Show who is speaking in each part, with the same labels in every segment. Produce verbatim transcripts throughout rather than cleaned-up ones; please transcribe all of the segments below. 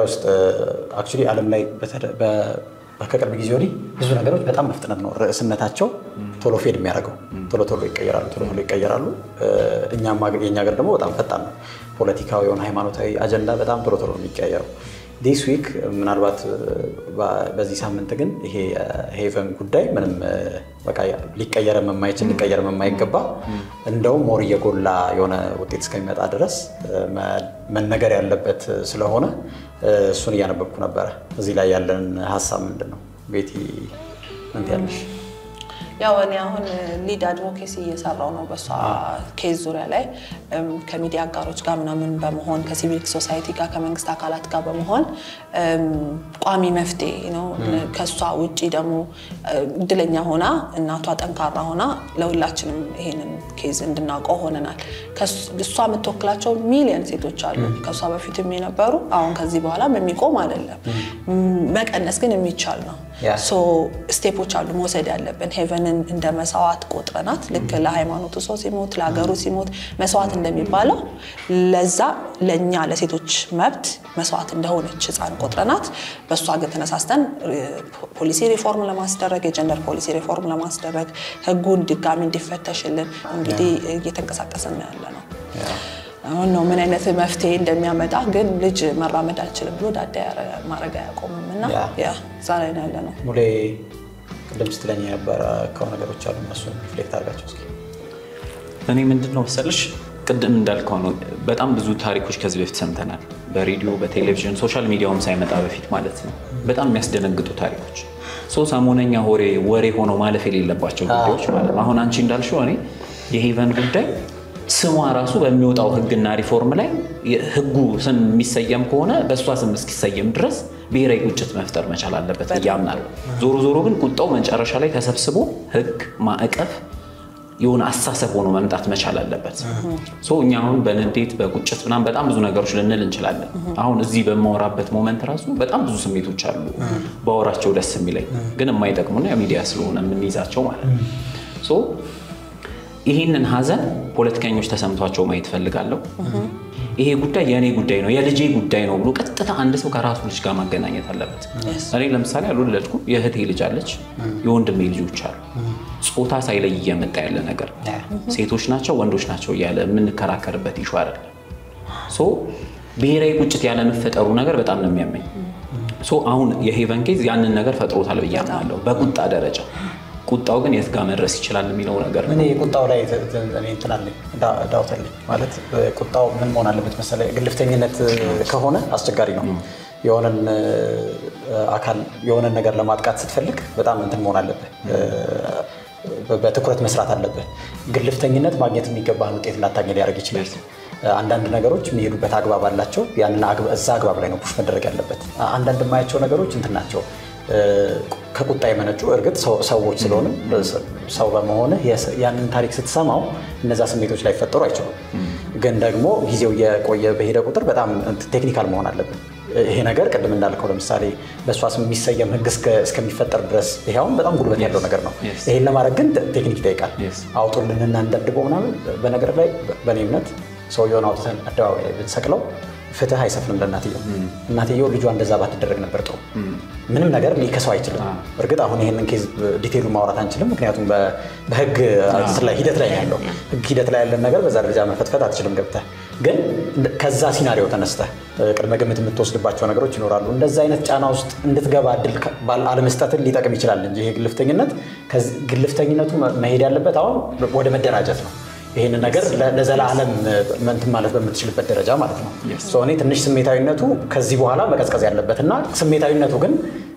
Speaker 1: ውስጥ አክቹሊ ዓለም ላይ በከቅርብ ጊዜ ወዲህ ብዙ ነገሮች በጣም በፍጥነት ነው ርዕስነታቸው ቶሎ ፌድ የሚያደርገው ቶሎ ቶሎ ይቀየራሉ ቶሎ ቶሎ ይቀየራሉ እኛም የኛ ሀገር ደግሞ በጣም ፈጣን ነው ፖለቲካዊ እና ሃይማኖታዊ አጀንዳ በጣም ቶሎ ቶሎ የሚቀየረው this week ምናልባት በዚህ ሳምንት ግን ይሄ ሄቨን ጉዳይ ምንም በቃ ሊቀየር የማይችል ሊቀየር የማይገባ እንደው ሞር የጎላ የሆነ ውጤት እስከሚመጣ ድረስ መነገር ያለበት ስለሆነ እሱን ያነበብኩ ነበር እዚህ ላይ ያለን ሐሳብ ምንድነው ቤቲ ምን ትያለሽ
Speaker 2: ያው እኔ አሁን ሊድ አድቮኬሲ እየሰራው ነው በሷ ኬዝ ዙሪያ ላይ ከሚዲያ አጋሮች ጋር ምናምን በመሆን ከሲቪክ ሶሳይቲ ጋር ከመንግስት አካላት ጋር በመሆን ቋሚ መፍትሄ ነው ከሷ ውጪ ደግሞ ድለኛ ሆና እናቷ ጠንካራ ሆና ለሁላችንም ይሄንን ኬዝ እንድናውቀው ሆነናል ከሷ የምትወክላቸው ሚሊዮን ሴቶች አሉ ከሷ በፊትም የነበሩ አሁን ከዚህ በኋላ የሚቆም አይደለም መቀነስ ግን የሚቻል ነው ሶ ስቴፖች አሉ መውሰድ ያለብን ሄቨንን እንደ መስዋዕት ቆጥረናት ልክ ለሃይማኖቱ ሰው ሲሞት ለሀገሩ ሲሞት መስዋዕት እንደሚባለው ለዛ ለኛ ለሴቶች መብት መስዋዕት እንደሆነች ህፃን ቆጥረናት በሷ ግን ተነሳስተን ፖሊሲ ሪፎርም ለማስደረግ የጀንደር ፖሊሲ ሪፎርም ለማስደረግ ህጉን ድጋሚ እንዲፈተሽልን እንግዲህ እየተንቀሳቀሰን ያለ ነው አሁን ነው ምን አይነት መፍትሄ እንደሚያመጣ ግን ልጅ መራመድ አልችልም ብሎ ዳዳ ማረጋ ያቆምምና ያ ዛሬ ነው ያለ ነው
Speaker 1: ሙሌ ቅድም ስትለኝ ነበር ከሆነ ነገሮች አሉ እነሱን ሪፍሌክት አድርጋቸው እስኪ
Speaker 3: እኔ ምንድነው መሰለሽ ቅድም እንዳልከው ነው በጣም ብዙ ታሪኮች ከዚህ በፊት ሰምተናል በሬዲዮ በቴሌቪዥን ሶሻል ሚዲያውም ሳይመጣ በፊት ማለት ነው በጣም የሚያስደነግጡ ታሪኮች ሶ ሰሞነኛ ወሬ ወሬ ሆኖ ማለፍ የሌለባቸው ጉዳዮች ማለት አሁን አንቺ እንዳልሽው እኔ የሄቨን ጉዳይ ስሟ ራሱ በሚወጣው ህግና ሪፎርም ላይ ህጉ ስም የሚሰየም ከሆነ በሷ ስም እስኪሰየም ድረስ ብሔራዊ ቁጭት መፍጠር መቻል አለበት ያምናል ዞሮ ዞሮ ግን ቁጣው መጨረሻ ላይ ተሰብስቦ ህግ ማዕቀፍ የሆነ አሳሰብ ሆኖ መምጣት መቻል አለበት ሶ እኛ አሁን በንዴት በቁጭት ምናምን በጣም ብዙ ነገሮች ልንል እንችላለን አሁን እዚህ በመወራበት ሞመንት ራሱ በጣም ብዙ ስሜቶች አሉ ባወራቸው ደስ የሚለኝ ግን የማይጠቅሙና የሚዲያ ስለሆነ የምንይዛቸው ማለት ነው ሶ ይሄንን ሀዘን ፖለቲከኞች ተሰምቷቸው ማየት ፈልጋለሁ ይሄ ጉዳይ የኔ ጉዳይ ነው የልጄ ጉዳይ ነው ብሎ ቀጥታ አንድ ሰው ከራሱ ልጅ ጋር ማገናኘት አለበት እኔ ለምሳሌ አልወለድኩ የእህቴ ልጅ አለች የወንድሜ ልጆች አሉ ጾታ ሳይለይ እየመጣ ያለ ነገር ሴቶች ናቸው ወንዶች ናቸው ያለ የምንከራከርበት ኢሹ አይደለም ሶ ብሔራዊ ቁጭት ያለ መፈጠሩ ነገር በጣም ነው የሚያመኝ ሶ አሁን የሄቨን ኬዝ ያንን ነገር ፈጥሮታል በያምናለሁ በቁጣ ደረጃ ቁጣው ግን የት ጋር መድረስ ይችላል የሚለው ነገር
Speaker 1: እኔ ቁጣው ላይ እኔ እንትናለኝ ዳውተልኝ ማለት ቁጣው ምን መሆን አለበት መሰለኝ ግልፍተኝነት ከሆነ አስቸጋሪ ነው የሆነን አካል የሆነን ነገር ለማጥቃት ስትፈልግ በጣም እንትን መሆን አለበት በትኩረት መስራት አለበት ግልፍተኝነት ማግኘት የሚገባን ውጤት ላታገኝ ያደርግ ይችላል አንዳንድ ነገሮች የሚሄዱበት አግባብ አላቸው ያንን እዛ አግባብ ላይ ነው ፑሽ መደረግ ያለበት አንዳንድ የማያቸው ነገሮች እንትን ናቸው ከቁጣ የመነጩ እርግጥ ሰዎች ስለሆነ ሰው በመሆነ ያንን ታሪክ ስትሰማው እነዛ ስሜቶች ላይ ፈጠሩ አይችሉም ግን ደግሞ ጊዜው የቆየ በሄደ ቁጥር በጣም ቴክኒካል መሆን አለበት ይሄ ነገር ቀደም እንዳልከው ለምሳሌ በሷስ የሚሰየም ህግ እስከሚፈጠር ድረስ ይሄውን በጣም ጉልበት ያለው ነገር ነው ይሄን ለማድረግ ግን ቴክኒክ ይጠይቃል አውጡልንና እንደድበው ምናምን በነገር ላይ በኔ እምነት ሰው የሆነ አውጥተን አደባባይ ላይ ብንሰቅለው ፍትህ አይሰፍንም ለእናትየው እናትየው ልጇ እንደዛ ባትደረግ ነበር ጥሩ ምንም ነገር ሊከሰው አይችልም እርግጥ አሁን ይሄንን ኬዝ ዲቴይሉ ማውራት አንችልም ምክንያቱም በህግ ላይ ሂደት ላይ ያለው ህግ ሂደት ላይ ያለ ነገር በዛ ደረጃ መፈትፈት አትችልም ገብተህ ግን ከዛ ሲናሪዮ ተነስተህ ቅድመ ግምት የምትወስድባቸው ነገሮች ይኖራሉ እንደዛ አይነት ጫና ውስጥ እንድትገባ እድል አለመስጠትን ሊጠቅም ይችላል እንጂ ይሄ ግልፍተኝነት ግልፍተኝነቱ መሄድ ያለበት አሁን ወደ መደራጀት ነው ይሄን ነገር ለዘላለም መንት ማለት በምትችልበት ደረጃ ማለት ነው ሶ እኔ ትንሽ ስሜታዊነቱ ከዚህ በኋላ መቀዝቀዝ ያለበትና ስሜታዊነቱ ግን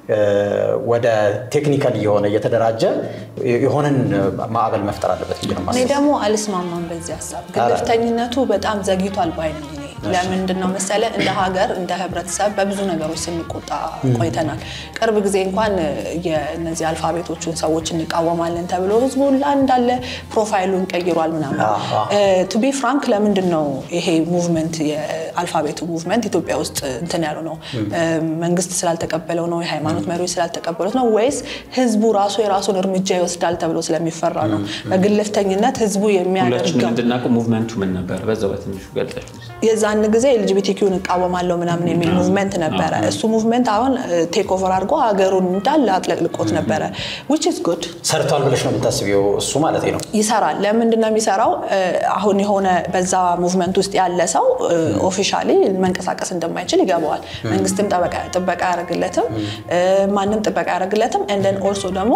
Speaker 1: ወደ ቴክኒካሊ የሆነ የተደራጀ የሆነን ማዕበል መፍጠር አለበት ብዬ ነው ማለት ነው
Speaker 2: እኔ ደግሞ አልስማማም በዚህ ሐሳብ ግልፍተኝነቱ በጣም ዘግይቷል ባይነኝ ለምንድነው መሰለ እንደ ሀገር እንደ ህብረተሰብ በብዙ ነገሮች ስንቆጣ ቆይተናል ቅርብ ጊዜ እንኳን የነዚህ አልፋቤቶቹን ሰዎች እንቃወማለን ተብሎ ህዝቡ እንዳለ ፕሮፋይሉን ቀይሯል ምናምን ቱ ቢ ፍራንክ ለምንድነው ይሄ ሙቭመንት የአልፋቤቱ ሙቭመንት ኢትዮጵያ ውስጥ እንትን ያለው ነው መንግስት ስላልተቀበለው ነው የሃይማኖት መሪዎች ስላልተቀበሉት ነው ወይስ ህዝቡ ራሱ የራሱን እርምጃ ይወስዳል ተብሎ ስለሚፈራ ነው በግልፍተኝነት ህዝቡ የሚያደርገው
Speaker 3: እንደናቀ ሙቭመንቱ ምን ነበር በዛው በትንሹ ገልጸሽ
Speaker 2: የዛኔ የዛን ጊዜ ኤልጂቢቲኪውን እቃወማለሁ ምናምን የሚል ሙቭመንት ነበረ እሱ ሙቭመንት አሁን ቴክ ኦቨር አድርጎ ሀገሩን እንዳለ አጥለቅልቆት ነበረ which is good
Speaker 1: ሰርቷል ብለሽ ነው የምታስቢው እሱ ማለት ነው
Speaker 2: ይሰራል ለምንድን ነው የሚሰራው አሁን የሆነ በዛ ሙቭመንት ውስጥ ያለ ሰው ኦፊሻሊ መንቀሳቀስ እንደማይችል ይገባዋል መንግስትም ጥበቃ ጥበቃ ያደርግለትም ማንንም ጥበቃ ያደርግለትም and then also ደግሞ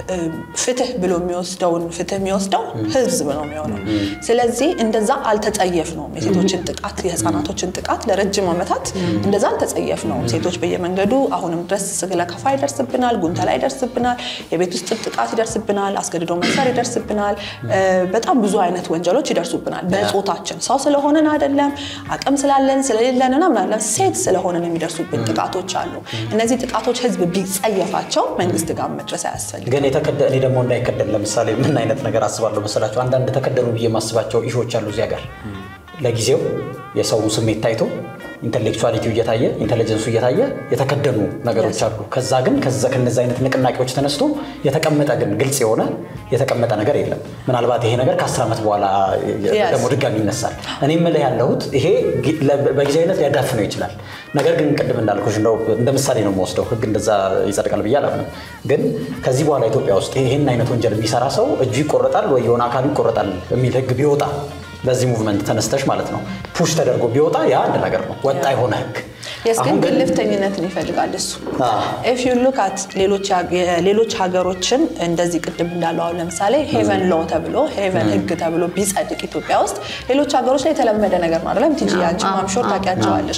Speaker 2: ፍትህ ብሎ የሚወስደውን ፍትህ የሚወስደው ህዝብ ነው የሚሆነው ስለዚህ እንደዛ አልተጸየፍ ነው የሴቶችን ጥቃት የህፃናቶችን ጥቃት ለረጅም አመታት እንደዛ አልተጸየፍ ነው ሴቶች በየመንገዱ አሁንም ድረስ ስግለ ከፋ ይደርስብናል ጉንተላ ይደርስብናል የቤት ውስጥ ጥቃት ይደርስብናል አስገድዶ መድፈር ይደርስብናል በጣም ብዙ አይነት ወንጀሎች ይደርሱብናል በጾታችን ሰው ስለሆነን አይደለም አቅም ስላለን ስለሌለንና ምናምን ሴት ስለሆነን የሚደርሱብን ጥቃቶች አሉ እነዚህ ጥቃቶች ህዝብ ቢጸየፋቸው መንግስት ጋር መድረስ ያስፈልጋል
Speaker 1: ግን የተከደለ ደግሞ እንዳይከደል ለምሳሌ ምን አይነት ነገር አስባለሁ መሰላችሁ አንዳንድ ተከደሉ በየማስባቸው ኢሾች አሉ እዚያ ጋር ለጊዜው የሰው ስሜት ታይቶ ኢንተሌክቹዋሊቲው እየታየ ኢንተለጀንሱ እየታየ የተከደኑ ነገሮች አሉ ከዛ ግን ከዛ ከነዛ አይነት ንቅናቄዎች ተነስቶ የተቀመጠ ግን ግልጽ የሆነ የተቀመጠ ነገር የለም ምናልባት ይሄ ነገር ከ10 አመት በኋላ ደግሞ ድጋሚ ይነሳል እኔም ማለት ያለሁት ይሄ በጊዜያዊነት ሊያዳፍነው ይችላል ነገር ግን ቀደም እንዳልኩሽ ነው እንደምሳሌ ነው የምወስደው ህግ እንደዛ ይጸድቃል ብያለሁ ግን ከዚህ በኋላ ኢትዮጵያ ውስጥ ይሄን አይነት ወንጀል የሚሰራ ሰው እጁ ይቆረጣል ወይ የሆነ አካል ይቆረጣል የሚል ህግ ቢወጣ በዚህ ሙቭመንት ተነስተሽ ማለት ነው ፑሽ ተደርጎ ቢወጣ ያ አንድ ነገር ነው ወጣ ይሆነ ህግ
Speaker 2: የስከን ግልፍተኝነትን ይፈልጋል እሱ if you look at ሌሎች ሌሎች ሀገሮችን እንደዚህ ቅድም እንዳለው ለምሳሌ ሄቨን ሎ ተብሎ ሄቨን ህግ ተብሎ ቢጸድቅ ኢትዮጵያ ውስጥ ሌሎች ሀገሮች ላይ የተለመደ ነገር ነው አይደለም ቲጂ አንቺ ማምሾር ታቂያቸዋለሽ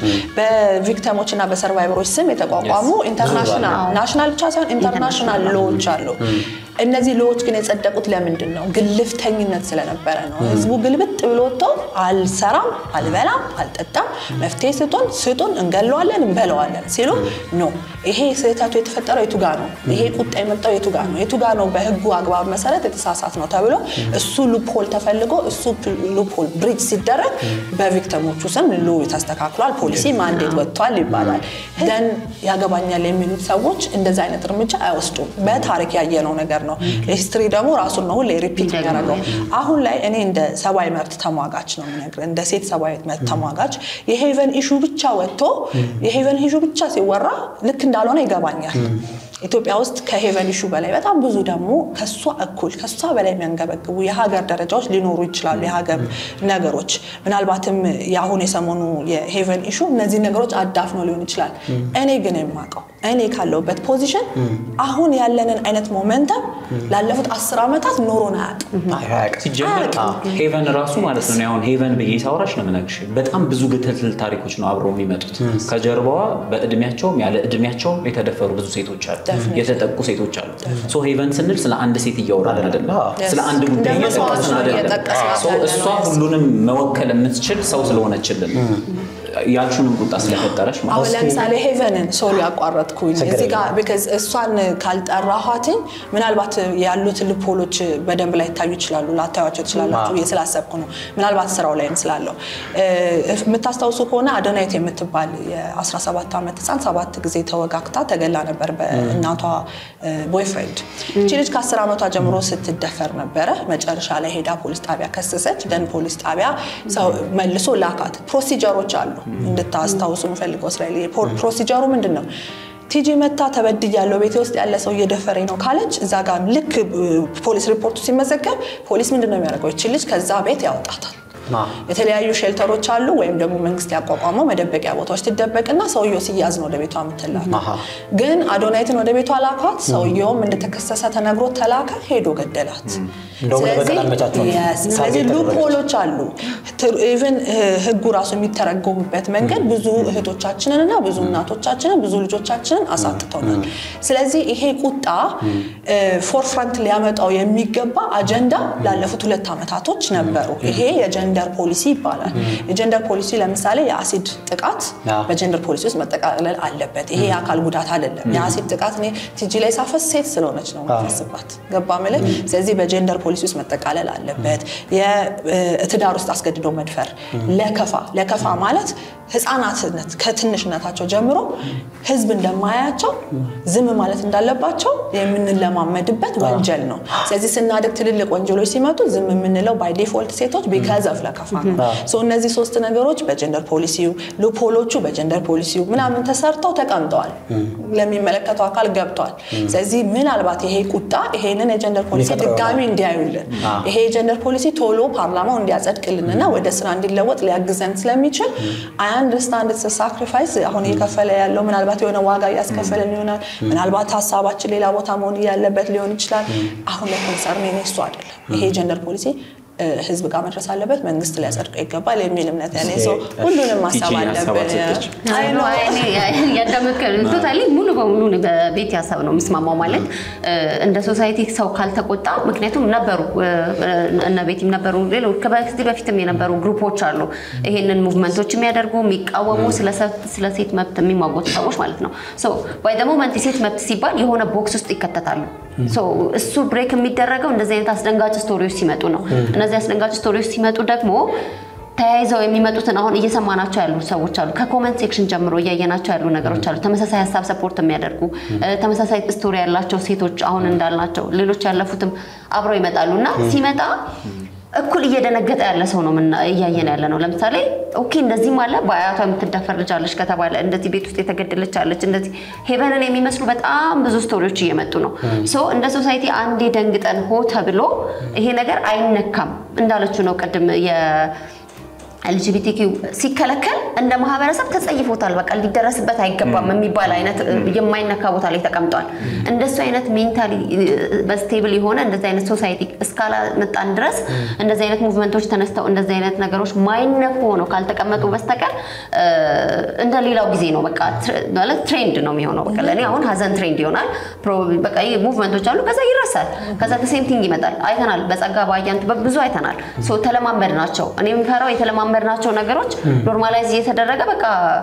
Speaker 2: በቪክቲሞችና በሰርቫይቨሮች ስም የተቋቋሙ ኢንተርናሽናል ናሽናል ብቻ ሳይሆን ኢንተርናሽናል ሎዎች አሉ እነዚህ ሎዎች ግን የጸደቁት ለምንድን ነው ግልፍተኝነት ስለነበረ ነው ህዝቡ ግልብጥ ብሎ ወጥቶ አልሰራም አልበላም አልጠጣም መፍትሄ ስጡን ስጡን እንገለዋለን እንበለዋለን ሲሉ ኖ ይሄ ስህተቱ የተፈጠረው የቱ ጋር ነው ይሄ ቁጣ የመጣው የቱ ጋር ነው የቱ ጋር ነው በህጉ አግባብ መሰረት የተሳሳት ነው ተብሎ እሱ ሉፕሆል ተፈልጎ እሱ ሉፕሆል ብሪጅ ሲደረግ በቪክቲሞቹ ስም ሎ ተስተካክሏል ፖሊሲ ማንዴት ወጥቷል ይባላል ደን ያገባኛል የሚሉት ሰዎች እንደዛ አይነት እርምጃ አይወስዱም በታሪክ ያየነው ነገር ነው ሂስትሪ ደግሞ ራሱን ነው ሁሌ ሪፒት ያደርጋል አሁን ላይ እኔ እንደ ሰባዊ መብት ተሟጋች ነው ነገር እንደ ሴት ሰባዊ መብት ተሟጋች የሄቨን ኢሹ ብቻ ወጥቶ የሄቨን ኢሹ ብቻ ሲወራ ልክ እንዳልሆነ ይገባኛል ኢትዮጵያ ውስጥ ከሄቨን ኢሹ በላይ በጣም ብዙ ደግሞ ከሷ እኩል ከሷ በላይ የሚያንገበግቡ የሀገር ደረጃዎች ሊኖሩ ይችላሉ የሀገር ነገሮች ምናልባትም ያሁን የሰሞኑ የሄቨን ኢሹ እነዚህ ነገሮች አዳፍ ነው ሊሆን ይችላል እኔ ግን የማቀው እኔ ካለውበት ፖዚሽን አሁን ያለንን አይነት ሞመንተም ላለፉት አስር አመታት ኖሮና
Speaker 3: አያቅ ሲጀምር ሄቨን ራሱ ማለት ነው አሁን ሄቨን በየሳውራሽ ነው ምናክሽ በጣም ብዙ ግትልትል ታሪኮች ነው አብረው የሚመጡት ከጀርባዋ በእድሜያቸው ያለ እድሜያቸው የተደፈሩ ብዙ ሴቶች አሉ የተጠቁ ሴቶች አሉ ሶ ሄቨን ስንል ስለ አንድ ሴት እያወራን አይደለም ስለ አንድ ጉዳይ እየተጠቀስን አይደለም ሶ እሷ ሁሉንም መወከል የምትችል ሰው ስለሆነችልን ያልሹንም ቁጣ ስለፈጠረሽ ማለት
Speaker 2: አሁን ለምሳሌ ሄቨንን ሶሊ አቋረጥኩኝ እዚህ ጋር because እሷን ካልጠራኋትኝ ምናልባት ያሉት ልፖሎች በደንብ ላይ ታዩ ይችላሉ ላታዩቸው ይችላሉ የስላሰብኩ ነው ምናልባት ስራው ላይም ስላለው የምታስተውሱ ከሆነ አዶናይት የምትባል የ17 አመት ህፃን ሰባት ጊዜ ተወጋግታ ተገላ ነበር በእናቷ ቦይፍሬንድ እቺ ልጅ ከ10 አመቷ ጀምሮ ስትደፈር ነበር መጨረሻ ላይ ሄዳ ፖሊስ ጣቢያ ከሰሰች ደን ፖሊስ ጣቢያ ሰው መልሶ ላካት ፕሮሲጀሮች አሉ እንድታስተውሱ ፈልገው እስራኤል ፕሮሲጀሩ ምንድነው ቲጂ መታ ተበድያለው ቤቴ ውስጥ ያለ ሰው እየደፈረኝ ነው ካለች እዛ ጋር ልክ ፖሊስ ሪፖርቱ ሲመዘገብ ፖሊስ ምንድነው የሚያደርገው እቺ ልጅ ከዛ ቤት ያወጣታል የተለያዩ ሼልተሮች አሉ ወይም ደግሞ መንግስት ያቋቋመው መደበቂያ ቦታዎች ተደበቅና ሰውየው ሲያዝ ነው ወደ ቤቷ ምትላክ ግን አዶናይትን ወደ ቤቷ ላካት ሰውየውም እንደተከሰሰ ተነግሮ ተላከ ሄዶ ገደላት ስለዚህ ሉፖሎች አሉ ኢቭን ህጉ ራሱ የሚተረጎምበት መንገድ ብዙ እህቶቻችንንና ብዙ እናቶቻችንን ብዙ ልጆቻችንን አሳጥተውናል ስለዚህ ይሄ ቁጣ ፎርፍራንት ሊያመጣው የሚገባ አጀንዳ ላለፉት ሁለት አመታቶች ነበሩ ይሄ የጀንደር ፖሊሲ ይባላል የጀንደር ፖሊሲ ለምሳሌ የአሲድ ጥቃት በጀንደር ፖሊሲ ውስጥ መጠቃለል አለበት ይሄ አካል ጉዳት አይደለም የአሲድ ጥቃት ነው ቲጂ ላይ ሳፈስ ሴት ስለሆነች ነው ማፈስባት ገባ ማለት ስለዚህ በጀንደር ፖሊሲ ውስጥ መጠቃለል አለበት የትዳር ውስጥ አስገድዶ መድፈር ለከፋ ለከፋ ማለት ህፃናትነት ከትንሽነታቸው ጀምሮ ህዝብ እንደማያያቸው ዝም ማለት እንዳለባቸው የምንለማመድበት ወንጀል ነው ስለዚህ ስናደግ ትልልቅ ወንጀሎች ሲመጡ ዝም የምንለው ባይ ዲፎልት ሴቶች because of ለከፋ ነው ሶ እነዚህ ሶስት ነገሮች በጀንደር ፖሊሲው ሉፖሎቹ በጀንደር ፖሊሲው ምናምን ተሰርተው ተቀምጠዋል ለሚመለከተው አካል ገብቷል ስለዚህ ምን አልባት ይሄ ቁጣ ይሄንን የጀንደር ፖሊሲ ድጋሚ እንዲያዩልን ይሄ የጀንደር ፖሊሲ ቶሎ ፓርላማው እንዲያጸድቅልንና ወደ ስራ እንዲለወጥ ሊያግዘን ስለሚችል I understand it's a sacrifice አሁን የከፈለ ያለው ምን አልባት የሆነ ዋጋ ያስከፈለን ይሆናል ምን አልባት ሐሳባችን ሌላ ቦታ መሆን ያለበት ሊሆን ይችላል አሁን ለኮንሰርን እነሱ አይደለም ይሄ ጀንደር ፖሊሲ ህዝብ ጋር መድረስ አለበት መንግስት ሊያጸድቀው ይገባል የሚል እምነት ያለ ሰው ሁሉንም ማሳብ አለበት
Speaker 4: አይ ነው እኔ ያዳመከል ቶታሊ ሙሉ በሙሉ በቤት ያሳብ ነው መስማማው ማለት እንደ ሶሳይቲ ሰው ካልተቆጣ ምክንያቱም ነበሩ እና ቤትም ነበሩ ሌሎች ከበፊት በፊትም የነበሩ ግሩፖች አሉ ይሄንን ሙቭመንቶች የሚያደርጉ የሚቃወሙ ስለ ስለ ሴት መብት የሚሟገቱ ሰዎች ማለት ነው ሶ ባይ ዘ ሞመንት ሴት መብት ሲባል የሆነ ቦክስ ውስጥ ይከተታሉ ሶ እሱ ብሬክ የሚደረገው እንደዚህ አይነት አስደንጋጭ ስቶሪዎች ሲመጡ ነው እነዚህ አስደንጋጭ ስቶሪዎች ሲመጡ ደግሞ ተያይዘው የሚመጡትን አሁን እየሰማናቸው ያሉ ሰዎች አሉ ከኮሜንት ሴክሽን ጀምሮ እያየናቸው ያሉ ነገሮች አሉ ተመሳሳይ ሐሳብ ሰፖርት የሚያደርጉ ተመሳሳይ ስቶሪ ያላቸው ሴቶች አሁን እንዳልናቸው ሌሎች ያለፉትም አብረው ይመጣሉና ሲመጣ እኩል እየደነገጠ ያለ ሰው ነው ምን እያየን ያለ ነው ለምሳሌ ኦኬ እንደዚህ ማለት ባያቷ የምትደፈር ልጅ አለች ከተባለ እንደዚህ ቤት ውስጥ የተገደለች አለች እንደዚህ ሄቨንን የሚመስሉ በጣም ብዙ ስቶሪዎች እየመጡ ነው ሶ እንደ ሶሳይቲ አንዴ ደንግጠን ሆ ተብሎ ይሄ ነገር አይነካም እንዳለች ነው ቀድም የ L G B T Q ሲከለከል እንደ ማህበረሰብ ተጸይፎታል በቃ ሊደረስበት አይገባም የሚባል አይነት የማይነካ ቦታ ላይ ተቀምጧል እንደሱ አይነት ሜንታሊ በስቴብል የሆነ እንደዚህ አይነት ሶሳይቲ እስካላ መጣን ድረስ እንደዚህ አይነት ሙቭመንቶች ተነስተው እንደዚህ አይነት ነገሮች ማይነኩ ሆነው ካልተቀመጡ በስተቀር እንደ ሌላው ጊዜ ነው በቃ ማለት ትሬንድ ነው የሚሆነው በቃ ለኔ አሁን ሀዘን ትሬንድ ይሆናል ፕሮባብሊ በቃ ይሄ ሙቭመንቶች አሉ ከዛ ይረሳል ከዛ ሴም ቲንግ ይመጣል አይተናል በጸጋ ባያንት በብዙ አይተናል ሶ ተለማመድ ናቸው እኔ የምፈራው የተለማመድ ናቸው ነገሮች ኖርማላይዝ እየተደረገ በቃ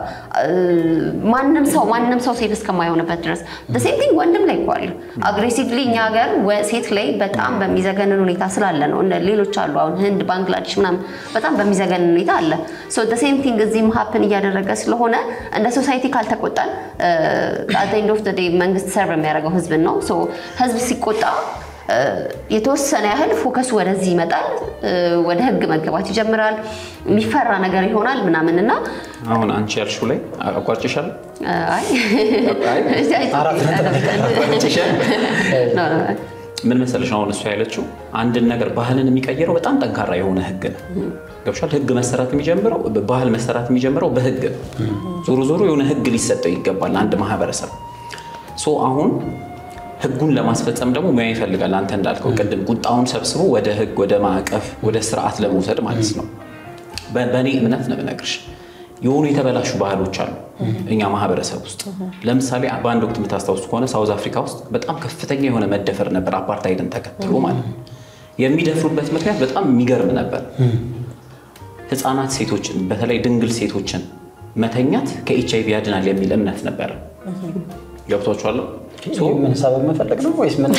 Speaker 4: ማንንም ሰው ማንንም ሰው ሴት እስከማይሆንበት ድረስ the same thing ወንድም ላይ ቆል አግሬሲቭሊ እኛ ሀገር ሴት ላይ በጣም በሚዘገንን ሁኔታ ስላለ ነው እንደ ሌሎች አሉ አሁን ህንድ ባንግላዴሽ ምናምን በጣም በሚዘገንን ሁኔታ አለ so the same thing እዚህም happen እያደረገ ስለሆነ እንደ ሶሳይቲ ካልተቆጣን at the end of the day መንግስት ሰርቭ የሚያደርገው ህዝብ ነው so ህዝብ ሲቆጣ የተወሰነ ያህል ፎከስ ወደዚህ ይመጣል ወደ ህግ መገባት ይጀምራል የሚፈራ ነገር ይሆናል ምናምንና
Speaker 3: አሁን አንቺ ያልሽው ላይ አቋርጭሻል
Speaker 4: አይ
Speaker 3: አይ አራት አቋርጭሻል ምን መሰለሽ አሁን እሱ ያለችው አንድ ነገር ባህልን የሚቀየረው በጣም ጠንካራ የሆነ ህግ ነው ገብሻል ህግ መሰራት የሚጀምረው ባህል መሰራት የሚጀምረው በህግ ዞሮ ዞሮ የሆነ ህግ ሊሰጠው ይገባል አንድ ማህበረሰብ ሶ አሁን ህጉን ለማስፈጸም ደግሞ ሙያ ይፈልጋል አንተ እንዳልከው ቀደም ቁጣውን ሰብስቦ ወደ ህግ ወደ ማዕቀፍ ወደ ስርዓት ለመውሰድ ማለት ነው በእኔ እምነት ነው በነገርሽ የሆኑ የተበላሹ ባህሎች አሉ እኛ ማህበረሰብ ውስጥ ለምሳሌ በአንድ ወቅት የምታስታውሱ ከሆነ ሳውዝ አፍሪካ ውስጥ በጣም ከፍተኛ የሆነ መደፈር ነበር አፓርታይድን ተከትሎ ማለት ነው የሚደፍሩበት ምክንያት በጣም የሚገርም ነበር ህፃናት ሴቶችን በተለይ ድንግል ሴቶችን መተኛት ከኤችአይቪ ያድናል የሚል እምነት ነበር ገብቷችኋል
Speaker 1: ሶ ምን ሰበብ መፈለግ ነው ወይስ ምን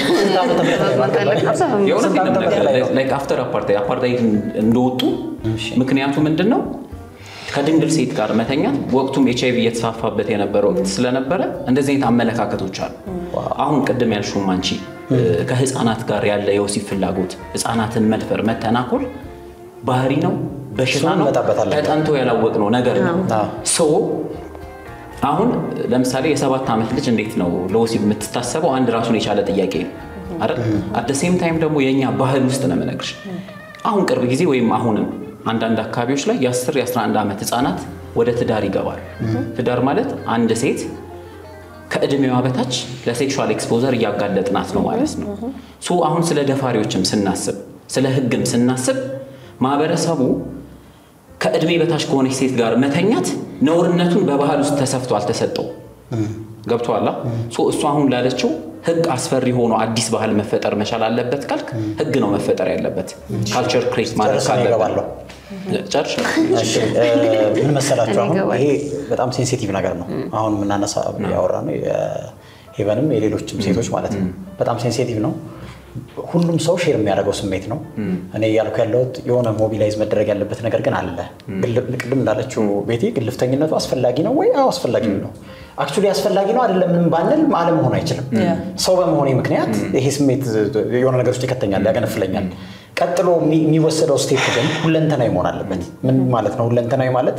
Speaker 3: የሆነ ላይክ አፍተር አፓርታይድ አፓርታይድ እንደወጡ ምክንያቱ ምንድነው ከድንግል ሴት ጋር መተኛት ወቅቱም ኤችአይቪ እየተስፋፋበት የነበረው ወቅት ስለነበረ እንደዚህ አይነት አመለካከቶች አሉ አሁን ቀደም ያልሽው ማንቺ ከህፃናት ጋር ያለ የወሲብ ፍላጎት ህፃናትን መድፈር መተናኮል ባህሪ ነው በሽታ ነው ተጠንቶ ያላወቅነው ነገር ነው ሶ አሁን ለምሳሌ የሰባት አመት ልጅ እንዴት ነው ለወሲብ የምትታሰበው አንድ ራሱን የቻለ ጥያቄ ነው አይደል at the same time ደግሞ የኛ ባህል ውስጥ ነው መነግርሽ አሁን ቅርብ ጊዜ ወይም አሁንም አንዳንድ አካባቢዎች ላይ የ10 የ11 አመት ህፃናት ወደ ትዳር ይገባሉ ትዳር ማለት አንድ ሴት ከእድሜዋ በታች ለሴክሹዋል ኤክስፖዘር ያጋለጥናት ነው ማለት ነው ሶ አሁን ስለ ደፋሪዎችም ስናስብ ስለ ህግም ስናስብ ማህበረሰቡ ከእድሜ በታች ከሆነች ሴት ጋር መተኛት ነውርነቱን በባህል ውስጥ ተሰፍቶ አልተሰጠው ገብቷላ ሶ እሱ አሁን ላለችው ህግ አስፈሪ ሆኖ አዲስ ባህል መፈጠር መቻል አለበት ካልክ ህግ ነው መፈጠር ያለበት ካልቸር ክሬት ማድረግ አለበት ጨርሽ
Speaker 1: እሺ ምን መሰላችሁ አሁን ይሄ በጣም ሴንሲቲቭ ነገር ነው አሁን ምናነሳ ያወራ ነው ሄቨንም የሌሎችም ሴቶች ማለት ነው በጣም ሴንሲቲቭ ነው ሁሉም ሰው ሼር የሚያደርገው ስሜት ነው እኔ ያልኩ ያለው የሆነ ሞቢላይዝ መደረግ ያለበት ነገር ግን አለ ቅድም እንዳለችው ቤቴ ግልፍተኝነቱ አስፈላጊ ነው ወይ አው አስፈላጊ ነው አክቹሊ አስፈላጊ ነው አይደለም ምን ባንል ማለም ሆነ አይችልም ሰው በመሆኔ ምክንያት ይሄ ስሜት የሆነ ነገር ውስጥ ይከተኛል ያገነፍለኛል ቀጥሎ የሚወሰደው ስቴፕ ግን ሁለንተናዊ መሆን አለበት። ምን ማለት ነው ሁለንተናዊ ማለት?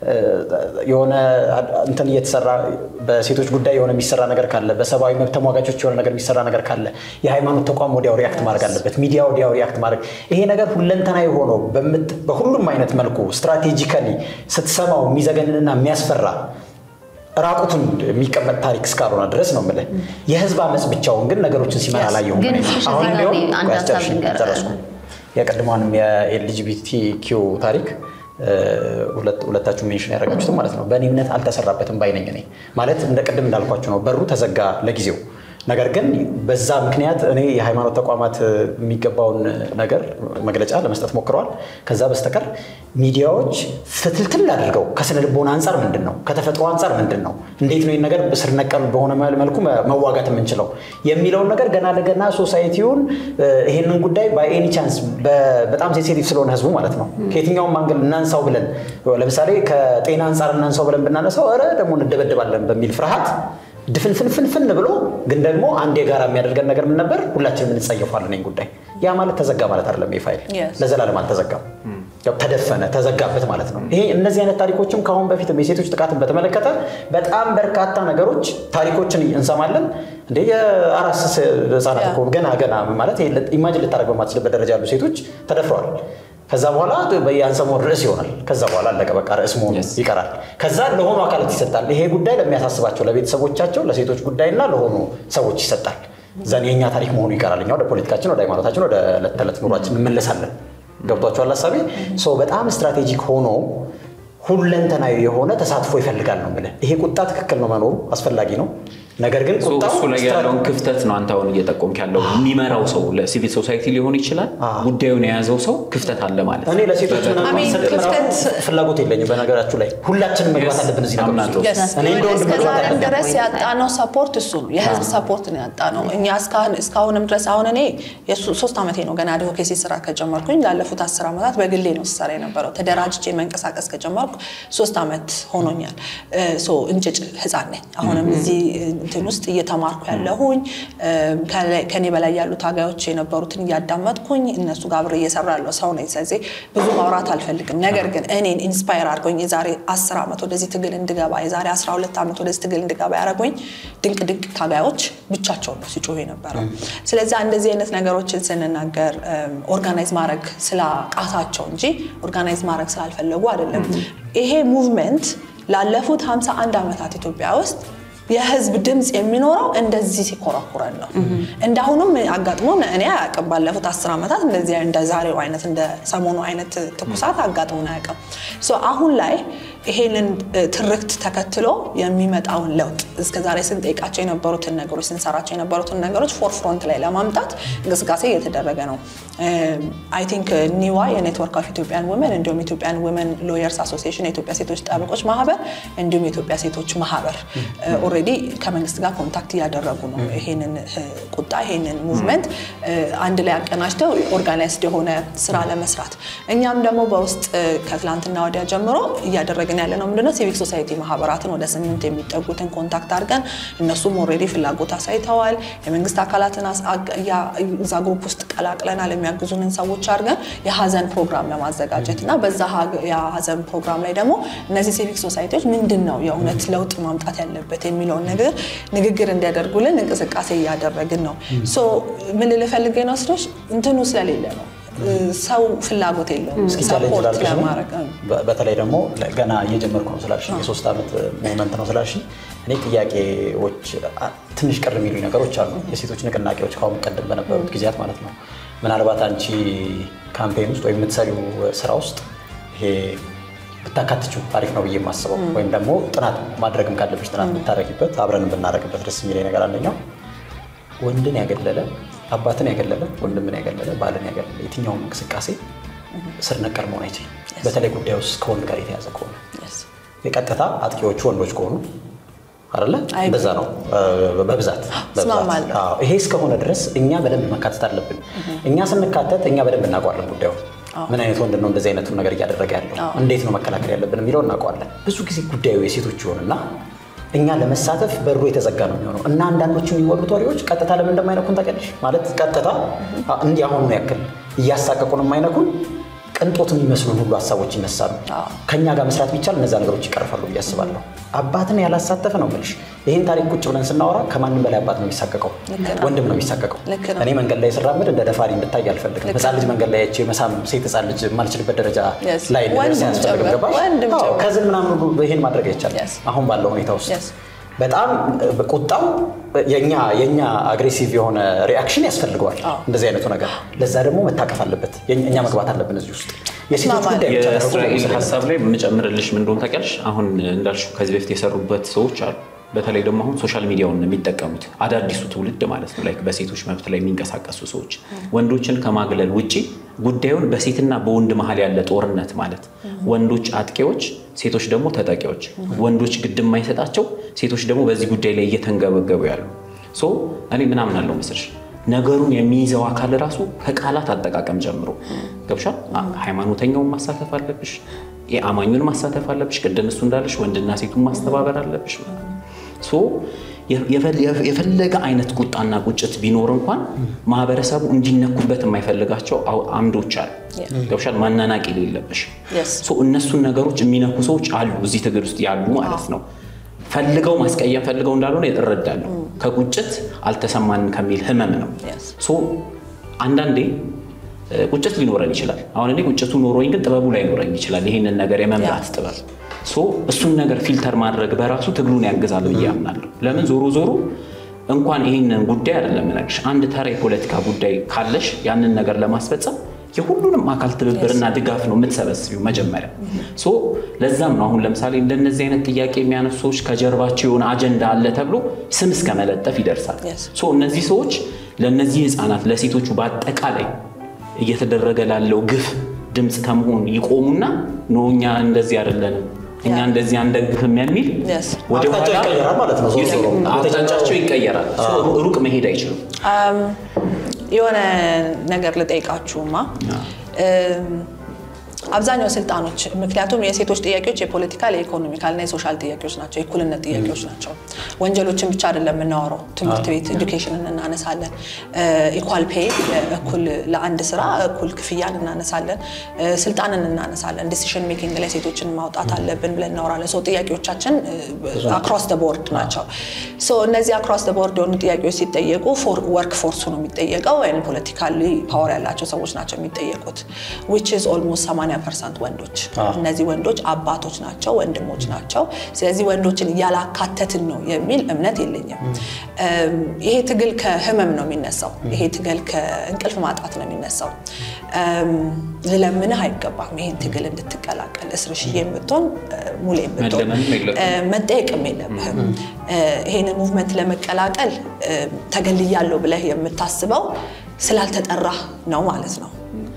Speaker 1: የሆነ እንትን እየተሰራ በሴቶች ጉዳይ የሆነ የሚሰራ ነገር ካለ፣ በሰብአዊ መብት ተሟጋቾች የሆነ ነገር የሚሰራ ነገር ካለ የሃይማኖት ተቋም ወዲያው ሪአክት ማድረግ አለበት፣ ሚዲያ ወዲያው ሪአክት ማድረግ። ይሄ ነገር ሁለንተናዊ ሆኖ በሁሉም አይነት መልኩ ስትራቴጂካሊ ስትሰማው የሚዘገንንና የሚያስፈራ ራቁቱን የሚቀመጥ ታሪክ እስካልሆነ ድረስ ነው ማለት የህዝብ አመጽ ብቻውን ግን ነገሮችን ሲመራ አላየሁም።
Speaker 4: አሁን ነው አንድ ሀሳብ ልንገርህ
Speaker 1: የቀድሞውንም የኤልጂቢቲኪው ታሪክ ሁለት ሁለታችሁ ሜንሽን ያደረጋችሁት ማለት ነው በእኔ እምነት አልተሰራበትም ባይነኝ ነኝ ማለት እንደ ቀድም እንዳልኳችሁ ነው በሩ ተዘጋ ለጊዜው ነገር ግን በዛ ምክንያት እኔ የሃይማኖት ተቋማት የሚገባውን ነገር መግለጫ ለመስጠት ሞክረዋል ከዛ በስተቀር ሚዲያዎች ፍትልትል አድርገው ከስነ ልቦና አንፃር ምንድነው ከተፈጥሮ አንፃር ምንድነው እንዴት ነው ይሄን ነገር በስር ነቀል በሆነ መልኩ መዋጋት የምንችለው የሚለው ነገር ገና ለገና ሶሳይቲውን ይሄንን ጉዳይ ባይ ኤኒ ቻንስ በጣም ሴንሲቲቭ ስለሆነ ህዝቡ ማለት ነው ከየትኛው ማንገል እናንሳው ብለን ለምሳሌ ከጤና አንፃር እናንሳው ብለን ብናነሳው አረ ደግሞ እንደበደባለን በሚል ፍርሃት ድፍንፍንፍንፍን ብሎ ግን ደግሞ አንድ የጋራ የሚያደርገን ነገር ምን ነበር ሁላችንም እንጸየፋለን ነኝ ጉዳይ ያ ማለት ተዘጋ ማለት አይደለም የፋይል ለዘላለም አልተዘጋም ያው ተደፈነ ተዘጋበት ማለት ነው ይሄ እነዚህ አይነት ታሪኮችም ካሁን በፊት የሴቶች ጥቃትን በተመለከተ በጣም በርካታ ነገሮች ታሪኮችን እንሰማለን እንደ የአራስ ህፃናት እኮ ገና ገና ማለት ኢማጂን ልታረጋው ማትችልበት ደረጃ ያሉ ሴቶች ተደፍረዋል ከዛ በኋላ በያንሰሞን ርዕስ ይሆናል ከዛ በኋላ አለቀ በቃ ርዕስ መሆኑ ይቀራል ከዛ ለሆኑ አካላት ይሰጣል ይሄ ጉዳይ ለሚያሳስባቸው ለቤተሰቦቻቸው ለሴቶች ጉዳይና ለሆኑ ሰዎች ይሰጣል ዘን የኛ ታሪክ መሆኑ ይቀራል እኛው ወደ ፖለቲካችን ወደ ሃይማኖታችን ወደ ለተለት ኑሯችን እንመለሳለን ገብቷቸዋል ሐሳቤ ሶ በጣም ስትራቴጂክ ሆኖ ሁለንተናዊ የሆነ ተሳትፎ ይፈልጋል ነው ማለት ይሄ ቁጣ ትክክል ነው መኖሩ አስፈላጊ ነው ነገር ግን ቁጣው
Speaker 3: እሱ ላይ ያለውን ክፍተት ነው አንተውን እየጠቆምክ ያለው የሚመራው ሰው ለሲቪል ሶሳይቲ ሊሆን ይችላል ጉዳዩን የያዘው ሰው ክፍተት አለ ማለት
Speaker 1: እኔ ለሴቶች ምናምን ክፍተት ፍላጎት የለኝም በነገራችሁ ላይ ሁላችንም መግባት አለብን እዚህ ነገር
Speaker 2: እኔ እንደው እንደዚህ ድረስ ያጣነው ሰፖርት እሱ ነው የህዝብ ሰፖርት ነው ያጣነው እኛ እስካሁን እስካሁንም ድረስ አሁን እኔ የሶስት አመቴ ነው ገና አድቮኬሲ ስራ ከጀመርኩኝ ላለፉት አስር አመታት በግሌ ነው ስራ የነበረው ተደራጅቼ መንቀሳቀስ ከጀመርኩ ሶስት አመት ሆኖኛል ሶ እንጭጭ ህፃን ነኝ አሁንም እዚህ እንትን ውስጥ እየተማርኩ ያለሁኝ ከኔ በላይ ያሉ ታጋዮች የነበሩትን ያዳመጥኩኝ እነሱ ጋር አብሬ እየሰራለሁ ሰው ነኝ ስለዚህ ብዙ ማውራት አልፈልግም ነገር ግን እኔን ኢንስፓየር አድርጎኝ የዛሬ አስር አመት ወደዚህ ትግል እንድገባ የዛሬ አስራ ሁለት አመት ወደዚህ ትግል እንድገባ ያደረጉኝ ድንቅ ድንቅ ታጋዮች ብቻቸውን ነው ሲጮሁ የነበረው ስለዚህ እንደዚህ አይነት ነገሮችን ስንናገር ኦርጋናይዝ ማድረግ ስላቃታቸው እንጂ ኦርጋናይዝ ማድረግ ስላልፈለጉ አይደለም ይሄ ሙቭመንት ላለፉት ሃምሳ አንድ አመታት ኢትዮጵያ ውስጥ የህዝብ ድምጽ የሚኖረው እንደዚህ ሲኮራኩረን ነው እንዳሁንም አጋጥሞን እኔ አያቀም ባለፉት አስር አመታት እንደዚህ እንደ ዛሬው አይነት እንደ ሰሞኑ አይነት ተኩሳት አጋጥሞን አያቀም ሶ አሁን ላይ ይሄንን ትርክት ተከትሎ የሚመጣውን ለውጥ እስከዛሬ ስንጠይቃቸው የነበሩትን ነገሮች ስንሰራቸው የነበሩትን ነገሮች ፎር ፍሮንት ላይ ለማምጣት እንቅስቃሴ እየተደረገ ነው አይ ቲንክ ኒዋ የኔትወርክ ኦፍ ኢትዮጵያን ወመን እንዲሁም ኢትዮጵያን ወመን ሎየርስ አሶሲዬሽን የኢትዮጵያ ሴቶች ጠበቆች ማህበር እንዲሁም የኢትዮጵያ ሴቶች ማህበር ኦሬዲ ከመንግስት ጋር ኮንታክት ያደረጉ ነው ይሄንን ቁጣ ይሄንን ሙቭመንት አንድ ላይ አቀናጅተው ኦርጋናይዝድ የሆነ ስራ ለመስራት እኛም ደግሞ በውስጥ ከትላንትና ወዲያ ጀምሮ እያደረግን ያለ ነው ምንድነው ሲቪክ ሶሳይቲ ማህበራትን ወደ ስምንት የሚጠጉትን ኮንታክት አድርገን እነሱም ኦሬዲ ፍላጎት አሳይተዋል የመንግስት አካላትን ዛ ግሩፕ ውስጥ ቀላቅለናል የሚያግዙንን ሰዎች አድርገን የሀዘን ፕሮግራም ለማዘጋጀትና በዛ የሀዘን ፕሮግራም ላይ ደግሞ እነዚህ ሲቪክ ሶሳይቲዎች ምንድነው የእውነት ለውጥ ማምጣት ያለበት የሚለውን ነገር ንግግር እንዲያደርጉልን እንቅስቃሴ ያደረግን ነው ሶ ምን ልፈልግ ነው ስሎሽ እንትኑ ስለሌለ ነው ሰው ፍላጎት የለውም ሰፖርት ለማድረግ
Speaker 1: በተለይ ደግሞ ገና እየጀመርኩ ነው ስላልሽ የሶስት አመት ሞመንት ነው ስላልሽ እኔ ጥያቄዎች ትንሽ ቀር የሚሉኝ ነገሮች አሉ የሴቶች ንቅናቄዎች ካሁን ቀደም በነበሩት ጊዜያት ማለት ነው ምናልባት አንቺ ካምፔን ውስጥ ወይ የምትሰሪው ስራ ውስጥ ይሄ ብታካትቹ አሪፍ ነው ብዬ ማስበው ወይም ደግሞ ጥናት ማድረግም ካለብሽ ጥናት ብታረጊበት አብረን ብናረግበት ደስ የሚለኝ ነገር አንደኛው ወንድን ያገለለ አባትን ያገለለ ወንድምን ያገለለ ባልን ያገለለ የትኛው እንቅስቃሴ ስር ነቀል መሆን አይችልም በተለይ ጉዳዩ ውስጥ ከወንድ ጋር የተያዘ ከሆነ የቀጥታ አጥቂዎቹ ወንዶች ከሆኑ አይደለ እንደዛ ነው በብዛት በብዛት አዎ ይሄ እስከሆነ ድረስ እኛ በደንብ መካተት አለብን እኛ ስንካተት እኛ በደንብ እናውቀዋለን ጉዳዩ ምን አይነት ወንድ ነው እንደዚህ አይነቱ ነገር እያደረገ ያለው እንዴት ነው መከላከል ያለብን የሚለው እናውቀዋለን ብዙ ጊዜ ጉዳዩ የሴቶች ይሆንና እኛ ለመሳተፍ በሩ የተዘጋ ነው የሚሆነው እና አንዳንዶቹ የሚወሩት ወሬዎች ቀጥታ ለምን እንደማይነኩን ታቀልሽ ማለት ቀጥታ እንዲህ አሁን ነው ያክል እያሳቀቁን የማይነኩን ቅንጦት የሚመስሉን ሁሉ ሐሳቦች ይነሳሉ ከኛ ጋር መስራት ቢቻል እነዛ ነገሮች ይቀርፋሉ ያስባለሁ አባትን ያላሳተፈ ነው ማለት ይሄን ታሪክ ቁጭ ብለን ስናወራ ከማንም በላይ አባት ነው የሚሳቀቀው ወንድም ነው የሚሳቀቀው እኔ መንገድ ላይ ስራመድ እንደ ደፋሪ እንድታይ አልፈልግም ህፃን ልጅ መንገድ ላይ እቺ መሳም ሴት ህፃን ልጅ ማልችልበት ደረጃ ላይ ነው ከዝን ምናምን ሁሉ ይሄን ማድረግ አይቻልም አሁን ባለው ሁኔታ ውስጥ በጣም ቁጣው የኛ የኛ አግሬሲቭ የሆነ ሪአክሽን ያስፈልገዋል እንደዚህ አይነቱ ነገር ለዛ ደግሞ መታቀፍ አለበት የኛ መግባት አለብን እዚህ ውስጥ የሲስተም ጉዳይ ብቻ ነው
Speaker 3: የእስራኤል ሐሳብ ላይ መጨመርልሽ ምን እንደሆነ ታውቂያለሽ አሁን እንዳልሽ ከዚህ በፊት የሰሩበት ሰዎች አሉ በተለይ ደግሞ አሁን ሶሻል ሚዲያውን የሚጠቀሙት አዳዲሱ ትውልድ ማለት ነው ላይክ በሴቶች መብት ላይ የሚንቀሳቀሱ ሰዎች ወንዶችን ከማግለል ውጪ ጉዳዩን በሴትና በወንድ መሃል ያለ ጦርነት ማለት ወንዶች አጥቂዎች ሴቶች ደግሞ ተጠቂዎች ወንዶች ግድም ማይሰጣቸው ሴቶች ደግሞ በዚህ ጉዳይ ላይ እየተንገበገቡ ያሉ ሶ እኔ ምን አምናለሁ መሰለሽ ነገሩን የሚይዘው አካል ራሱ ከቃላት አጠቃቀም ጀምሮ ገብሻ ሃይማኖተኛውን ማሳተፍ አለብሽ የአማኙን ማሳተፍ አለብሽ ቅድም እሱ እንዳለሽ ወንድና ሴቱን ማስተባበር አለብሽ ሶ የፈለገ አይነት ቁጣና ቁጭት ቢኖር እንኳን ማህበረሰቡ እንዲነኩበት የማይፈልጋቸው አምዶች አሉ ገብሻል ማናናቂ የሌለብሽ ሶ እነሱን ነገሮች የሚነኩ ሰዎች አሉ እዚህ ትግል ውስጥ ያሉ ማለት ነው ፈልገው ማስቀየም ፈልገው እንዳልሆነ ይተረዳሉ ከቁጭት አልተሰማንም ከሚል ህመም ነው ሶ አንዳንዴ ቁጭት ሊኖረን ይችላል አሁን እኔ ቁጭቱ ኖሮኝ ግን ጥበቡ ላይ ኖረኝ ይችላል ይሄንን ነገር የመምራት ጥበብ ሶ እሱን ነገር ፊልተር ማድረግ በራሱ ትግሉን ያግዛል በያምናለሁ ለምን ዞሮ ዞሮ እንኳን ይሄንን ጉዳይ አይደለም ነግሽ አንድ ተራ የፖለቲካ ጉዳይ ካለሽ ያንን ነገር ለማስፈጸም የሁሉንም አካል ትብብርና ድጋፍ ነው የምትሰበስቢው መጀመሪያ ሶ ለዛም ነው አሁን ለምሳሌ እንደነዚህ አይነት ጥያቄ የሚያነሱ ሰዎች ከጀርባቸው የሆነ አጀንዳ አለ ተብሎ ስም እስከመለጠፍ ይደርሳል ሶ እነዚህ ሰዎች ለነዚህ ህፃናት ለሴቶቹ በአጠቃላይ እየተደረገ ላለው ግፍ ድምጽ ከመሆን ይቆሙና ነውኛ እንደዚህ አይደለንም እኛ እንደዚህ አንደግፍም የሚል ወደ ኋላ
Speaker 1: ይቀየራል ማለት ነው
Speaker 3: አቅጣጫቸው ይቀየራል ሩቅ መሄድ አይችሉም
Speaker 2: የሆነ ነገር ልጠይቃችሁማ አብዛኛው ስልጣኖች ምክንያቱም የሴቶች ጥያቄዎች የፖለቲካል የኢኮኖሚካል እና የሶሻል ጥያቄዎች ናቸው የኩልነት ጥያቄዎች ናቸው ወንጀሎችን ብቻ አይደለም እናወራው ትምህርት ቤት ኤዱኬሽንን እናነሳለን ኢኳል ፔይ እኩል ለአንድ ስራ እኩል ክፍያን እናነሳለን ስልጣንን እናነሳለን ዲሲዥን ሜኪንግ ላይ ሴቶችን ማውጣት አለብን ብለን እናወራለን ሶ ጥያቄዎቻችን አክሮስ ዘ ቦርድ ናቸው ሶ እነዚህ አክሮስ ዘ ቦርድ የሆኑ ጥያቄዎች ሲጠየቁ ፎር ወርክ ፎርሱ ነው የሚጠየቀው ወይ ፖለቲካሊ ፓወር ያላቸው ሰዎች ናቸው የሚጠየቁት which is almost eighty percent ወንዶች እነዚህ ወንዶች አባቶች ናቸው ወንድሞች ናቸው ስለዚህ ወንዶችን ያላካተትን ነው የሚል እምነት የለኝም ይሄ ትግል ከህመም ነው የሚነሳው ይሄ ትግል ከእንቅልፍ ማጣት ነው የሚነሳው ለምን አይገባም ይሄን ትግል እንድትቀላቀል እስርሽዬም ብትሆን ሙሌም ብትሆን መጠየቅም የለብህም ይሄን ሙቭመንት ለመቀላቀል ተገልያለሁ ብለህ የምታስበው ስላልተጠራ ነው ማለት ነው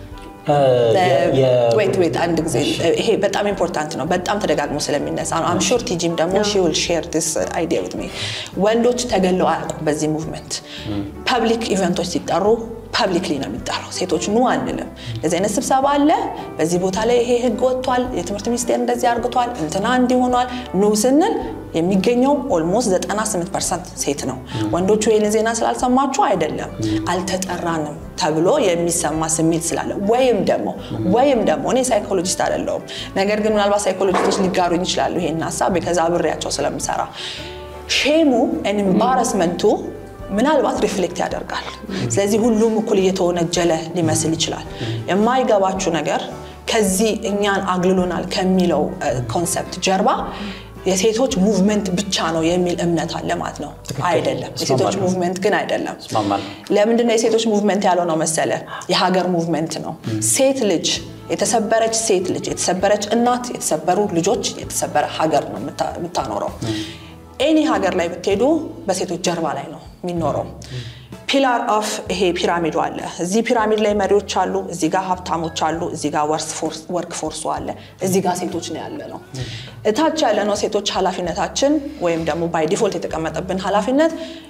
Speaker 2: wait wait አንድ ጊዜ ይሄ በጣም ኢምፖርታንት ነው በጣም ተደጋግሞ ስለሚነሳ ነው I'm sure ቲጂም ደግሞ she will share this idea with me ወንዶች ተገለው አያውቁም በዚህ ሙቭመንት ፐብሊክ ኢቨንቶች ሲጠሩ ፐብሊክሊ ነው የሚጠራው ሴቶች ኑ አንልም ለዚህ አይነት ስብሰባ አለ በዚህ ቦታ ላይ ይሄ ህግ ወጥቷል የትምህርት ሚኒስቴር እንደዚህ አርግቷል እንትና እንዲ ሆኗል ኑ ስንል የሚገኘው almost ninety-eight percent ሴት ነው ወንዶቹ ይሄን ዜና ስላልሰማችሁ አይደለም አልተጠራንም ተብሎ የሚሰማ ስሜት ስላለ ወይም ደግሞ ወይም ደግሞ እኔ ሳይኮሎጂስት አይደለሁም ነገር ግን ምናልባት ሳይኮሎጂስቶች ሊጋሩኝ ይችላሉ ይሄን ሐሳብ በከዛ አብሬያቸው ስለምሰራ ሼሙ and embarrassment ምናልባት ሪፍሌክት ያደርጋል ስለዚህ ሁሉም እኩል እየተወነጀለ ሊመስል ይችላል የማይገባችሁ ነገር ከዚህ እኛን አግልሎናል ከሚለው ኮንሰፕት ጀርባ የሴቶች ሙቭመንት ብቻ ነው የሚል እምነት አለ ማለት ነው አይደለም የሴቶች ሙቭመንት ግን አይደለም ለምንድን ነው የሴቶች ሙቭመንት ያለው ነው መሰለ የሀገር ሙቭመንት ነው ሴት ልጅ የተሰበረች ሴት ልጅ የተሰበረች እናት የተሰበሩ ልጆች የተሰበረ ሀገር ነው የምታኖረው ኤኒ ሀገር ላይ ብትሄዱ በሴቶች ጀርባ ላይ ነው የሚኖረው ፒላር ኦፍ ይሄ ፒራሚዱ አለ እዚህ ፒራሚድ ላይ መሪዎች አሉ እዚህ ጋር ሀብታሞች አሉ እዚህ ጋር ወርክ ፎርስ አለ እዚህ ጋር ሴቶች ነው ያለ ነው እታች ያለ ነው ሴቶች ኃላፊነታችን ወይም ደግሞ ባይ ዲፎልት የተቀመጠብን ኃላፊነት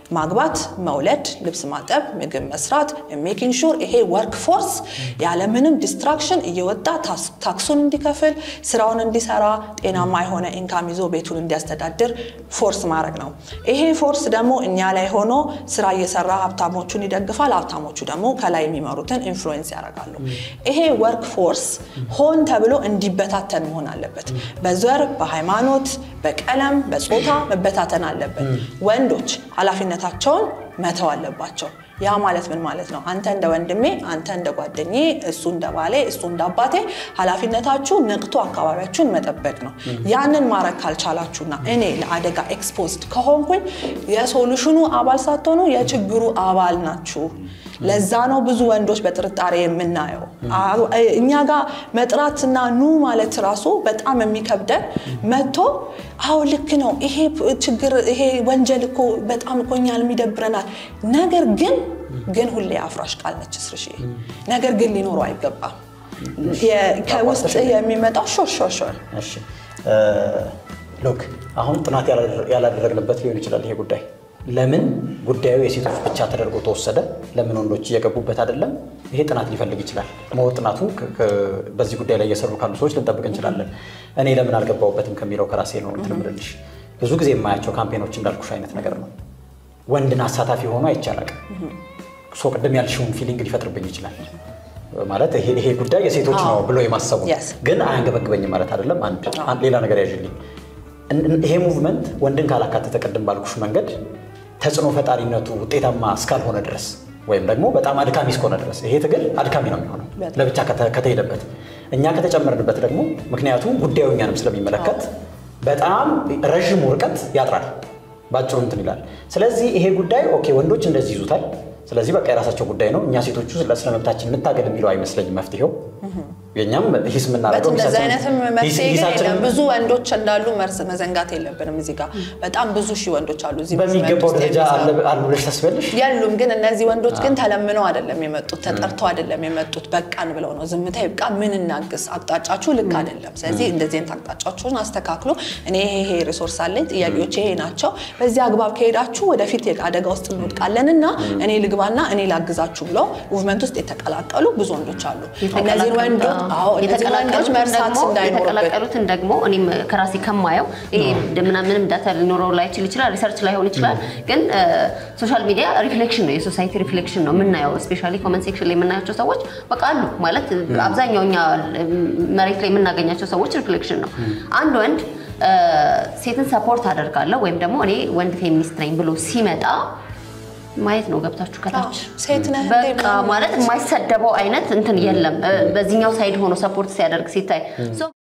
Speaker 2: ማግባት መውለድ ልብስ ማጠብ ምግብ መስራት ሜኪንግ ሹር ይሄ ወርክ ፎርስ ያለ ምንም ዲስትራክሽን እየወጣ ታክሱን እንዲከፍል ስራውን እንዲሰራ ጤናማ የሆነ ኢንካም ይዞ ቤቱን እንዲያስተዳድር ፎርስ ማድረግ ነው ይሄ ፎርስ ደግሞ እኛ ላይ ሆኖ ስራ እየሰራ ሀብታሞቹን ይደግፋል ሀብታሞቹ ደግሞ ከላይ የሚመሩትን ኢንፍሉዌንስ ያደርጋሉ ይሄ ወርክ ፎርስ ሆን ተብሎ እንዲበታተን መሆን አለበት በዘር በሃይማኖት በቀለም በጾታ መበታተን አለበት ወንዶች ኃላፊነታቸውን መተው አለባቸው ያ ማለት ምን ማለት ነው አንተ እንደ ወንድሜ አንተ እንደ ጓደኛዬ እሱ እንደ ባሌ እሱ እንደ አባቴ ኃላፊነታችሁ ነቅቶ አካባቢያችሁን መጠበቅ ነው ያንን ማረክ ካልቻላችሁና እኔ ለአደጋ ኤክስፖዝድ ከሆንኩኝ የሶሉሽኑ አባል ሳትሆኑ የችግሩ አባል ናችሁ ለዛ ነው ብዙ ወንዶች በጥርጣሬ የምናየው እኛ ጋር መጥራትና ኑ ማለት ራሱ በጣም የሚከብደን መጥቶ አው ልክ ነው ይሄ ችግር ይሄ ወንጀል እኮ በጣም ቆኛል የሚደብረናል ነገር ግን ግን ሁሌ አፍራሽ ቃል ነች ስርሺ ነገር ግን ሊኖር አይገባም ከውስጥ የሚመጣው ሾር ሾር ሾር
Speaker 1: እሺ ሎክ አሁን ጥናት ያላደረግንበት ሊሆን ይችላል ይሄ ጉዳይ ለምን ጉዳዩ የሴቶች ብቻ ተደርጎ ተወሰደ ለምን ወንዶች እየገቡበት አይደለም ይሄ ጥናት ሊፈልግ ይችላል መወጥናቱ በዚህ ጉዳይ ላይ እየሰሩ ካሉ ሰዎች ልንጠብቅ እንችላለን እኔ ለምን አልገባውበትም ከሚለው ከራሴ ነው እንትምርልሽ ብዙ ጊዜ የማያቸው ካምፔኖች እንዳልኩሽ አይነት ነገር ነው ወንድና አሳታፊ ሆኖ አይቻላል ሶ ቀደም ያልሽውን ፊሊንግ ሊፈጥርብኝ ይችላል ማለት ይሄ ይሄ ጉዳይ የሴቶች ነው ብሎ የማሰቡ ግን አያንገበግበኝም ማለት አይደለም አንድ ሌላ ነገር ያዥልኝ ይሄ ሙቭመንት ወንድን ካላካተተ ቀደም ባልኩሽ መንገድ ተጽኖ ፈጣሪነቱ ውጤታማ እስካልሆነ ድረስ ወይም ደግሞ በጣም አድካሚ እስከሆነ ድረስ ይሄ ትግል አድካሚ ነው የሚሆነው ለብቻ ከተሄደበት እኛ ከተጨመርንበት ደግሞ ምክንያቱም ጉዳዩ እኛንም ስለሚመለከት በጣም ረጅም ወርቀት ያጥራል ባጭሩ እንትን ይላል ስለዚህ ይሄ ጉዳይ ኦኬ ወንዶች እንደዚህ ይዙታል ስለዚህ በቃ የራሳቸው ጉዳይ ነው እኛ ሴቶቹ ስለመብታችን እንታገል የሚለው አይመስለኝም መፍትሄው የኛም ሂስ ምናረጋው
Speaker 2: እንደዛ አይነትም መፍትሄ ብዙ ወንዶች እንዳሉ መርስ መዘንጋት የለብንም እዚህ ጋር በጣም ብዙ ሺ ወንዶች አሉ እዚህ
Speaker 1: በሚገባው ደረጃ አሉ ብለሽ ታስበልሽ
Speaker 2: ያሉም ግን እነዚህ ወንዶች ግን ተለምነው አይደለም የመጡት ተጠርተው አይደለም የመጡት በቃን ብለው ነው ዝምታ ይብቃ ምን እናግስ አቅጣጫችሁ ልክ አይደለም ስለዚህ እንደዚህ አይነት አቅጣጫችሁን አስተካክሉ እኔ ይሄ ሪሶርስ አለኝ ጥያቄዎች ይሄ ናቸው በዚህ አግባብ ከሄዳችሁ ወደፊት አደጋ ውስጥ እንወድቃለንና እኔ ልግባና እኔ ላግዛችሁ ብለው ሙቭመንት ውስጥ የተቀላቀሉ ብዙ ወንዶች አሉ እነዚህ ወንዶች አዎ የተቀላቀሉት መርሳት እንዳይኖርበት
Speaker 4: የተቀላቀሉትን ደግሞ እኔም ከራሴ ከማየው ይሄ ምንም ዳታ ሊኖረው ላይ ይችላል ሪሰርች ላይ ሆነ ይችላል ግን ሶሻል ሚዲያ ሪፍሌክሽን ነው የሶሳይቲ ሪፍሌክሽን ነው ምናየው ስፔሻሊ ኮሜንት ሴክሽን ላይ የምናያቸው ሰዎች በቃ አሉ ማለት አብዛኛውኛ መሬት ላይ የምናገኛቸው ሰዎች ሪፍሌክሽን ነው አንድ ወንድ ሴትን ሰፖርት አደርጋለሁ ወይም ደግሞ እኔ ወንድ ፌሚኒስት ነኝ ብሎ ሲመጣ ማየት ነው ገብታችሁ ከታች
Speaker 2: ሴት ነህ
Speaker 4: በቃ ማለት የማይሰደበው አይነት እንትን የለም በዚህኛው ሳይድ ሆኖ ሰፖርት ሲያደርግ ሲታይ